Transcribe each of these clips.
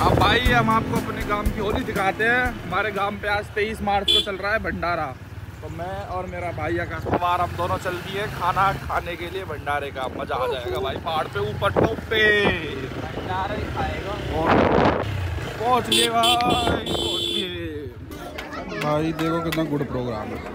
अब भाई हम आपको अपने गांव की होली दिखाते हैं। हमारे गांव पे आज 23 मार्च को चल रहा है भंडारा। तो मैं और मेरा भाई आकाश कुमार हम दोनों चल दिए खाना खाने के लिए भंडारे का। मजा आ जाएगा भाई, पहाड़ पे ऊपर टॉप पे भंडारा ही खाएगा। पहुँच लिए भाई, पहुँच लिए भाई। देखो कितना गुड प्रोग्राम है।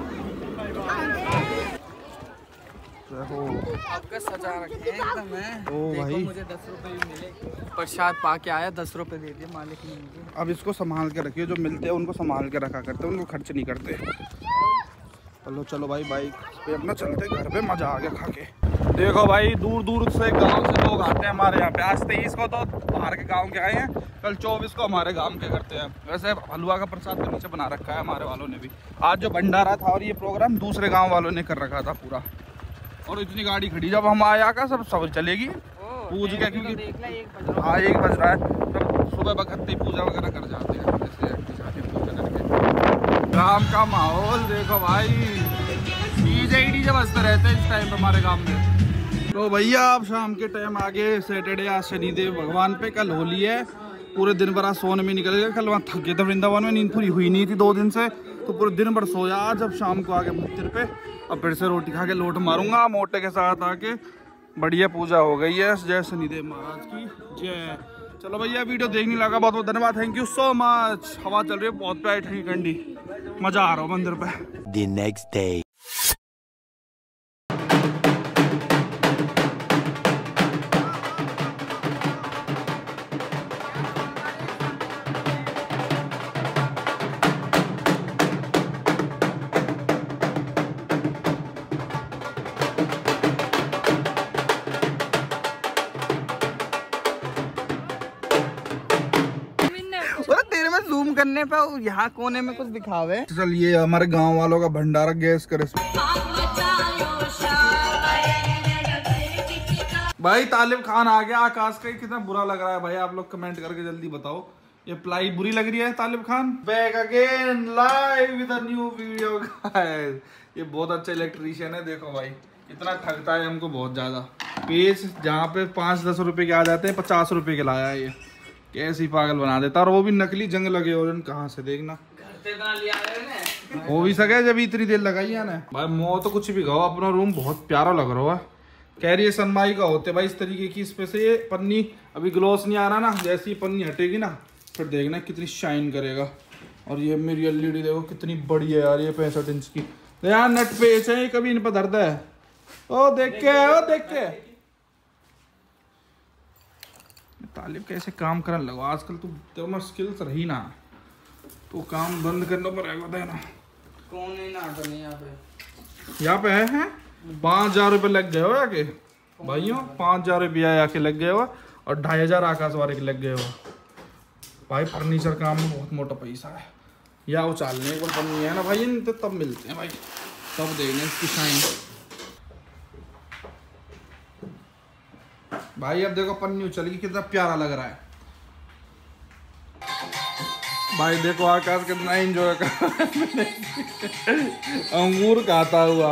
आपका सजा रखे एकदम है। ओ भाई मुझे 10 रुपए भी मिले, प्रसाद पा के आया, 10 रुपए दे दिए मालिक ने मुझे। अब इसको संभाल के रखिए, जो मिलते हैं उनको संभाल के रखा करते हैं, उनको खर्च नहीं करते। चलो चलो भाई, बाइक पे अपना चलते घर पे। मजा आ गया खा के। देखो भाई, दूर दूर से गांव से लोग आते हैं हमारे यहाँ पे। आज 23 को तो बाहर के गांव के आए हैं, कल 24 को हमारे गांव के करते हैं। वैसे हलवा का प्रसाद तो नीचे बना रखा है हमारे वालों ने भी। आज जो भंडारा था और ये प्रोग्राम दूसरे गाँव वालों ने कर रखा था पूरा। और इतनी गाड़ी खड़ी, जब हम आया का सब चलेगी पूज के, क्योंकि 1 बज रहा है। सब सुबह बखत ही पूजा वगैरह कर जाते हैं। पूजा करके गाँव का माहौल देखो भाई, डीजे बजते रहते हैं इस टाइम पे हमारे गाँव में। तो भैया अब शाम के टाइम आगे सैटरडे, आज शनिदेव भगवान पे, कल होली है। पूरे दिन भर सोने में निकल गया। कल वहाँ थक गए थे वृंदावन में, नींद पूरी हुई नहीं थी 2 दिन से, तो पूरे दिन भर सोया। आज अब शाम को आगे मंदिर पे, अब फिर से रोटी खा के लोट मारूंगा मोटे के साथ आके। बढ़िया पूजा हो गई है। जय शनिदेव महाराज की जय। चलो भैया, वीडियो देखने लगा, बहुत बहुत धन्यवाद, थैंक यू सो मच। हवा चल रही है बहुत प्यारी ठंडी ठंडी, मजा आ रहा है मंदिर पे। The next day. तेरे में जूम करने पे यहाँ कोने में कुछ दिखावे। चल, ये हमारे गांव वालों का भंडारा गैस करे। भाई तालिब खान आ गया। आकाश का कितना बुरा लग रहा है भाई, आप लोग कमेंट करके जल्दी बताओ। ये प्लाई बुरी लग रही है Talib Khan. Back again live with a new video guys. ये बहुत अच्छा इलेक्ट्रीशियन है। देखो भाई इतना ठगता है हमको बहुत ज्यादा। पीस जहाँ पे 5-10 रुपए के आ जाते हैं, 50 रुपए के लाया है ये। कैसी पागल बना देता, और वो भी नकली जंग लगे हो कहाँ से देखना। हो भी सके जब इतनी देर लगाई है ना भाई। मोह तो कुछ भी कहो, अपना रूम बहुत प्यारा लग रहा है। कह रही है सनमाई का होते भाई इस तरीके की। इस पे से ये पन्नी अभी ग्लोस नहीं आ रहा ना, जैसी पन्नी हटेगी ना फिर देखना कितनी शाइन करेगा। और ये मेरी एलईडी देखो कितनी बड़ी है यार, ये 65 इंच की। यार नट पेच है, कभी इन पर दर्द है। ओ देख के, ओ देख के तालिब कैसे काम करने लगा आजकल। तू तेरे में स्किल्स रही ना, तो काम बंद करना पड़ेगा देना। कौन है ना यहाँ पे है 5,000 रुपये लग गए हो याके भाइयों। 5,000 रुपया याके लग गए हो, और 2,500 आकाश वाले के लग गए हो भाई। फर्नीचर काम में बहुत मोटा पैसा है। या उचालने एक बार पन्नी है ना भाई, तो तब मिलते हैं भाई, तब देखने इसकी शाइन। भाई अब देखो पन्नी उछल गई, कितना प्यारा लग रहा है भाई। देखो आकाश कितना एंजॉय कर अंगूर खाता हुआ।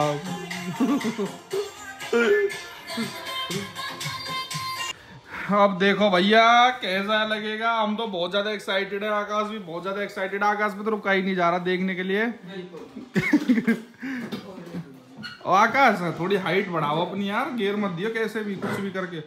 अब देखो भैया कैसा लगेगा। हम तो बहुत ज्यादा एक्साइटेड है, आकाश भी बहुत ज्यादा एक्साइटेड है। आकाश भी तो रुका ही नहीं जा रहा देखने के लिए। और आकाश थोड़ी हाइट बढ़ाओ अपनी यार, गिर मत दियो कैसे भी, कुछ भी करके।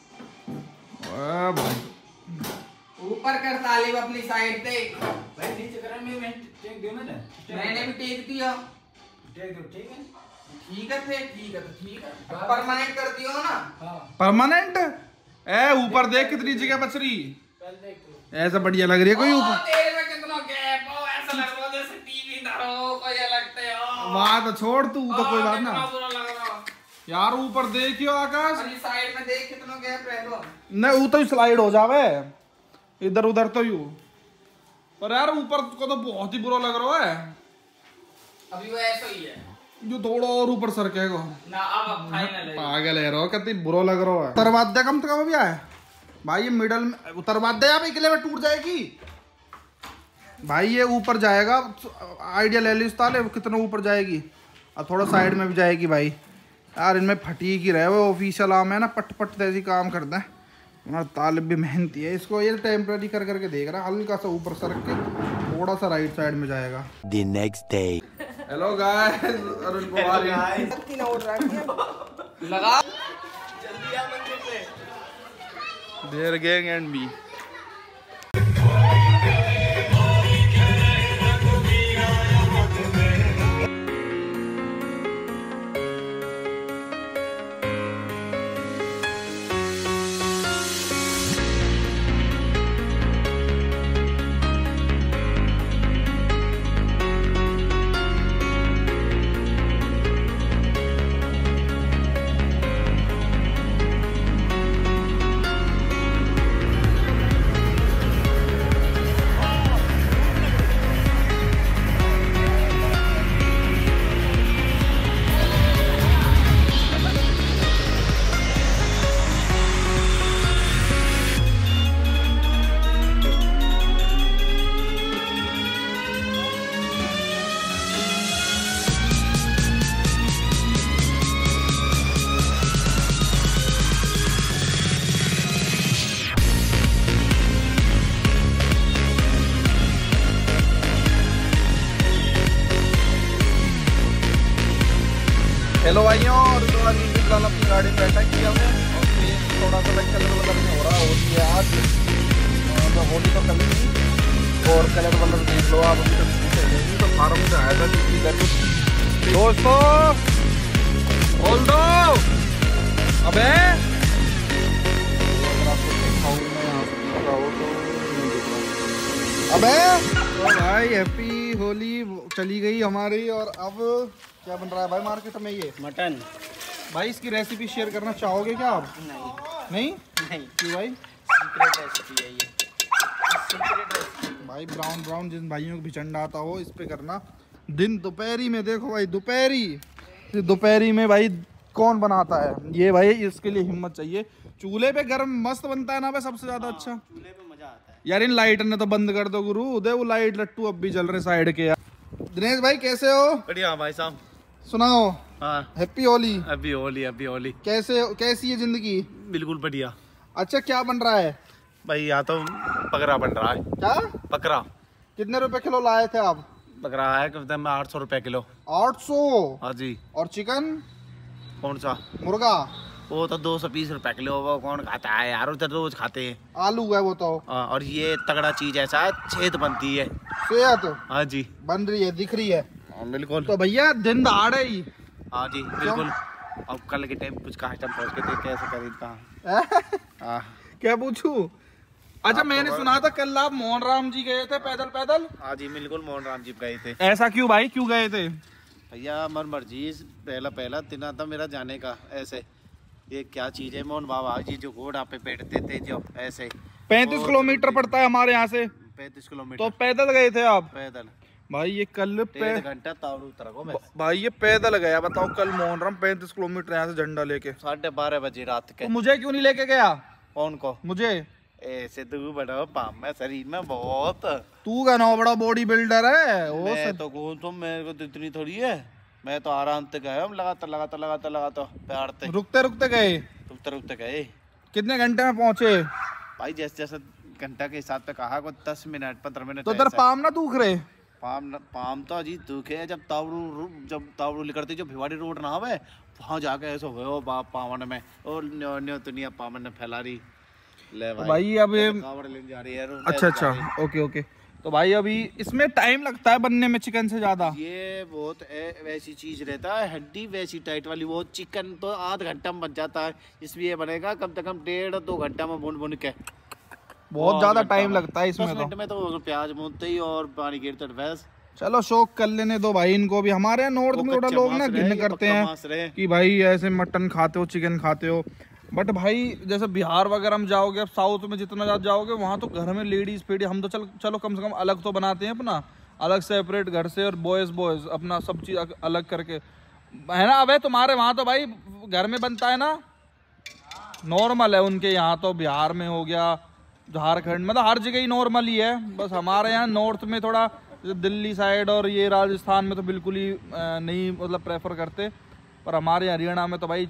भाई ऊपर कर तालिब अपनी साइड पे। भाई नीचे कर, मैं टेक दे। मैंने भी टेक दिया। टेक दो, ठीक है ठीक है फिर, ठीक है तो ठीक है। परमानेंट कर दियो ना। हां परमानेंट। ए ऊपर देख कितनी जगह बच रही। ऐसा बढ़िया लग रही है कोई ऊपर। तेरे में कितना गैप हो, ऐसा लग रहा है जैसे टीवी धरो कोई लगते हो। बात छोड़, तू तो कोई बात ना यार। ऊपर देखियो आकाश, साइड में देख कितना गैप रहेगा। नहीं वो तो स्लाइड हो जावे इधर उधर तो यू। पर यार ऊपर को तो बहुत ही बुरा लग रहा है। अभी वो ऐसा ही है, जो थोड़ा और ऊपर सरकेगा ना। अब फाइनल है। पागल है रो, कितनी बुरा लग रहा है। उतरवाद कम से कम भी आए भाई, ये मिडल में उतरवाद दे। आप अकेले में टूट जाएगी भाई। ये ऊपर जाएगा, आइडिया ले ली ताले कितना ऊपर जाएगी, और थोड़ा साइड में भी जाएगी भाई। यार इनमें फटीक ही रहे वो ऑफिशियल आम है ना, पट पट जैसी काम करते हैं। यार तालिब भी मेहनती है, इसको ये टेम्पररी कर करके देख रहा है, हल्का सा ऊपर सरक के थोड़ा सा राइट साइड में जाएगा। The next day. Hello guys, Arun Kumar लगा there gang and me. Hello भाइयों, और थोड़ा नीचे फिलहाल अपनी गाड़ी में बैठा किया हमने और थोड़ा सा कलर वलर में हो रहा है। होली है आज, तो होली तो कल नहीं, और कलर वलर देख लो आप। अभी तक तो फार्म से आया था दोस्तों, बोल दो अबे अबे। तो भाई हैप्पी होली चली गई हमारी, और अब क्या बन रहा है भाई मार्केट में? ये मटन। भाई इसकी रेसिपी शेयर करना चाहोगे क्या आप? नहीं क्यों भाई? सीक्रेट रेसिपी है ये, सीक्रेट रेसिपी। भाई ब्राउन ब्राउन जिन भाइयों को भिचंडा आता हो इस पे करना। दिन दोपहरी में देखो भाई, दोपहरी में भाई कौन बनाता है ये? भाई इसके लिए हिम्मत चाहिए। चूल्हे पे गर्म मस्त बनता है ना भाई, सबसे ज्यादा अच्छा। चूल्हे पे मजा आता है यार इन लाइट ने तो बंद कर दो गुरु, उदय वो लाइट लट्टू अब भी जल रहे साइड के। यार दिनेश भाई कैसे हो? बढ़िया भाई साहब, सुनाओ। हाँ हैप्पी होली। अभी होली कैसी है जिंदगी? बिल्कुल बढ़िया। अच्छा क्या बन रहा है भाई यहाँ तो बकरा बन रहा है। क्या? बकरा कितने रुपए किलो लाए थे आप? बकरा है कम में 800 रुपए किलो। 800? हाँ जी। और चिकन? कौन सा? मुर्गा? वो तो 220 रुपए किलो। वो कौन खाता है यार, उधर रोज खाते हैं। आलू है वो तो। और ये तगड़ा चीज ऐसा है, सेहत बनती है। सेहत? हाँ जी बन रही है, दिख रही है। बिल्कुल। तो भैया दिन दहाड़े ही। हाँ जी बिल्कुल। अब कल के टाइम कुछ आइटम पहुँच के देख कैसे खरीदता। क्या पूछूं? अच्छा मैंने सुना था कल आप मोहन राम जी गए थे पैदल। हाँ जी बिल्कुल, मोहन राम जी गए थे। ऐसा क्यों भाई, क्यों गए थे? भैया मन मर्जी, पहला दिन था मेरा जाने का। ऐसे ये क्या चीज है, मोहन बाबा जी जो घोड़ा पे बैठते थे जो ऐसे। 35 किलोमीटर पड़ता है हमारे यहाँ से। 35 किलोमीटर। तो पैदल गए थे आप? पैदल भाई ये कल 1.5 घंटा तावड़ू उतरा मैं। भाई ये पैदल गया, बताओ कल मोहन राम 35 किलोमीटर यहाँ से झंडा लेके। 12:30 बजे रात के। तो मुझे क्यों नहीं लेके गया? कौन को? मुझे। ऐसे तू बड़ा पाम में शरीर में बहुत। तू का नौ बड़ा बॉडी बिल्डर है। मैं तो कहूँ तुम, मेरे को तो इतनी थोड़ी है। मैं तो आराम से गया, लगातार प्यार से रुकते गए। रुकते गए। कितने घंटे में पहुंचे? भाई जैसे घंटा के हिसाब से कहा को 10 मिनट 15 मिनट। तो इधर पाम ना दुख रहे? पाम तो अजी दुखे जब तावड़ू निकलती जो भिवाड़ी रोड ना हो वहाँ जाके ऐसा हो बाप पावन में और दुनिया पावन में फैला रही। ले भाई अब ये जा रही है। अच्छा ओके। तो भाई अभी इसमें टाइम लगता है बनने में चिकन से ज्यादा? ये बहुत वैसी चीज रहता है, हड्डी वैसी टाइट वाली। वो चिकन तो आध घंटा में बन जाता है, इसमें ये बनेगा कम से कम 1.5-2 घंटा में भून के। बहुत ज्यादा टाइम लगता है इसमें। 10 मिनट में तो प्याज भूनते ही और पानी गिरते वैस। चलो शौक कर लेने दो भाई इनको भी। हमारे यहाँ नॉर्थ में थोड़ा लोग ना घिन करते हैं कि भाई ऐसे मटन खाते हो, चिकन खाते हो। बट भाई जैसे बिहार वगैरह में जाओगे, अब साउथ में जितना ज़्यादा जाओगे वहाँ तो घर में लेडीज पेडी, हम तो चलो कम से कम अलग तो बनाते हैं अपना, अलग सेपरेट घर से, और बॉयज़ अपना सब चीज़ अलग करके है ना। अबे तुम्हारे वहाँ तो भाई घर में बनता है ना, नॉर्मल है उनके यहाँ तो। बिहार में हो गया, झारखंड, मतलब हर जगह ही नॉर्मल ही है। बस हमारे यहाँ नॉर्थ में थोड़ा, दिल्ली साइड और ये राजस्थान में तो बिल्कुल ही नहीं मतलब प्रेफर करते। पर हमारे हरियाणा में तो भाई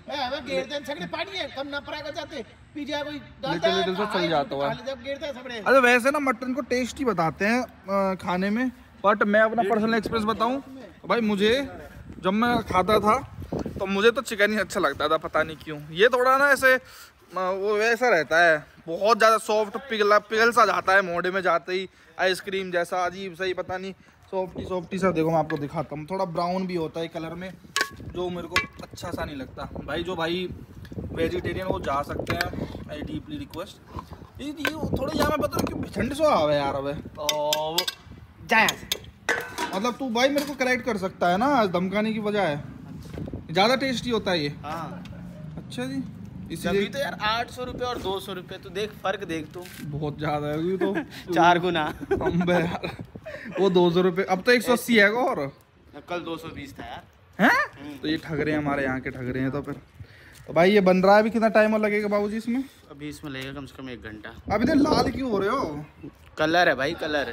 लिटिल से चल जाता हुआ। अरे वैसे ना मटन को टेस्टी बताते हैं खाने में, बट मैं अपना पर्सनल एक्सपीरियंस बताऊं भाई, मुझे जब मैं खाता था तो मुझे तो चिकन ही अच्छा लगता था, पता नहीं क्यों। ये थोड़ा ना ऐसे वो वैसा रहता है, बहुत ज़्यादा सॉफ्ट पिघल सा जाता है मोड़े में जाते ही, आइसक्रीम जैसा अजीब सा ही, पता नहीं सॉफ्टी सा। देखो मैं आपको दिखाता हूँ, थोड़ा ब्राउन भी होता है कलर में, जो मेरे को अच्छा सा नहीं लगता भाई। जो भाई वेजिटेरियन वो जा सकते हैं, आई डीपली रिक्वेस्ट। ये थोड़े यहाँ में पता नहीं क्यों ठंड सो आवे यार। अब मतलब तू भाई मेरे को करेक्ट कर सकता है ना, धमकाने की बजाय। ज़्यादा टेस्टी होता है ये। हाँ अच्छा जी, इसलिए तो यार 800 रुपये और 200 रुपये, तो देख फर्क देख तू, बहुत ज़्यादा है ये तो 4 गुना। यार वो 200 रुपये, अब तो 180 है और कल 220 था यार। हैं? तो ये ठग रहे हैं, हमारे यहाँ के ठग रहे हैं। तो फिर तो भाई ये बन रहा है, अभी कितना टाइम और लगेगा बाबूजी इसमें? अभी इसमें लगेगा कम से कम 1 घंटा। अभी तो लाल क्यों हो रहे हो? कलर है भाई, कलर।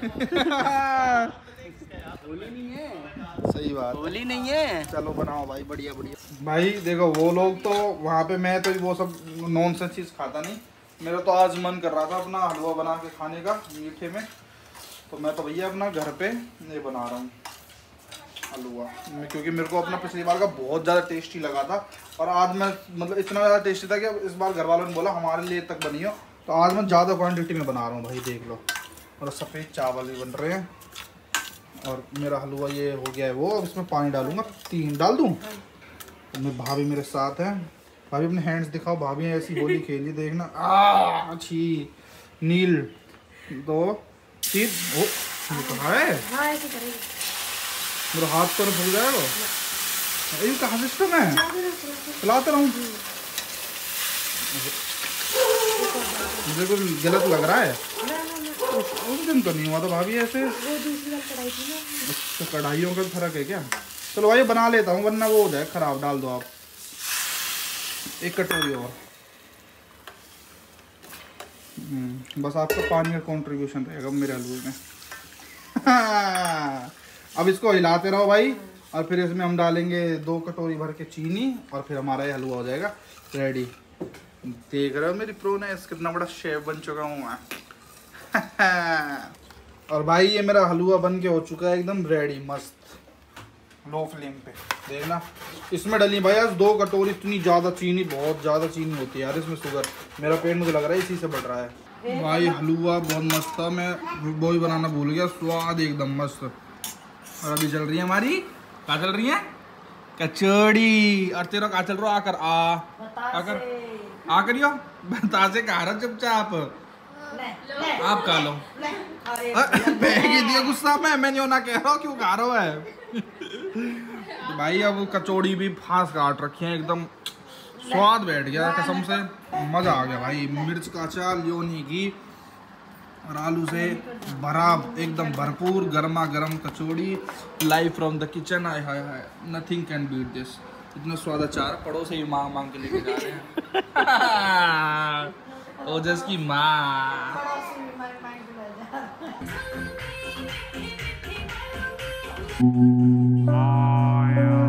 होली नहीं है, सही बात, होली नहीं है। चलो बनाओ भाई, बढ़िया बढ़िया। भाई देखो वो लोग तो वहाँ पे, मैं तो वो सब नॉनसेंस चीज़ खाता नहीं। मेरा तो आज मन कर रहा था अपना हलवा बना के खाने का मीठे में, तो मैं तो भैया अपना घर पे ये बना रहा हूँ हलवा, क्योंकि मेरे को अपना पिछली बार का बहुत ज़्यादा टेस्टी लगा था। और आज मैं मतलब इतना ज़्यादा टेस्टी था कि इस बार घर वालों ने बोला हमारे लिए तक बनी हो, तो आज मैं ज़्यादा क्वान्टिटी में बना रहा हूँ भाई। देख लो, और सफ़ेद चावल भी बन रहे हैं, और मेरा हलवा ये हो गया है वो। अब इसमें पानी डालूंगा, 3 डाल दूँ। तो मैं भाभी मेरे साथ हैं, भाभी अपने हैंड्स दिखाओ, भाभी ऐसी होली खेली देखना। अच्छी नील 2 3 ओ ये तो है, मेरा हाथ तो फूल जाएगा। ये कहाँ सिस्टम है, चलाते रहूँ? मुझे कुछ गलत लग रहा है। उस दिन तो नहीं हुआ था भाभी ऐसे। अच्छा, कढ़ाइयों का फर्क है क्या? चलो भाई बना लेता हूँ, वरना वो हो जाए खराब। डाल दो आप 1 कटोरी और। बस आपका पानी का कंट्रीब्यूशन रहेगा मेरे हलवे में। अब इसको हिलाते रहो भाई, और फिर इसमें हम डालेंगे 2 कटोरी भर के चीनी, और फिर हमारा ये हलवा हो जाएगा रेडी। देख रहे हो मेरी प्रोनेस, कितना बड़ा शेफ बन चुका हूँ मैं। और भाई ये मेरा हलवा बन के हो चुका है एकदम रेडी, मस्त लो फ्लेम पे। देखना इसमें डली भाई आज 2 कटोरी। इतनी ज़्यादा चीनी, बहुत ज़्यादा चीनी होती है यार इसमें, शुगर। मेरा पेट मुझे लग रहा है इसी से बढ़ रहा है। भाई हलवा बहुत मस्त था, मैं वो ही बनाना भूल गया, स्वाद एकदम मस्त। और अभी चल रही है हमारी, क्या चल रही है? कचौड़ी। और तेरा क्या चल रहा? आकर आ करियो बता से कहा रहा चुपचाप। आप खा लो। दिया गुस्सा में, मैं नहीं ना कह रहा हूँ, क्यों खा रहा है? तो भाई अब कचौड़ी भी फांस काट रखी है, एकदम स्वाद बैठ गया कसम से, मजा आ गया भाई। मिर्च का अचार, लियोनी की और आलू से भरा एकदम भरपूर गर्मा गर्म kachori, live from the kitchen. Hi hi hi, nothing can beat this. इतना स्वाद अचार पड़ोस ही मांग मांग के लेके जा रहे हैं। ओजस की माँ।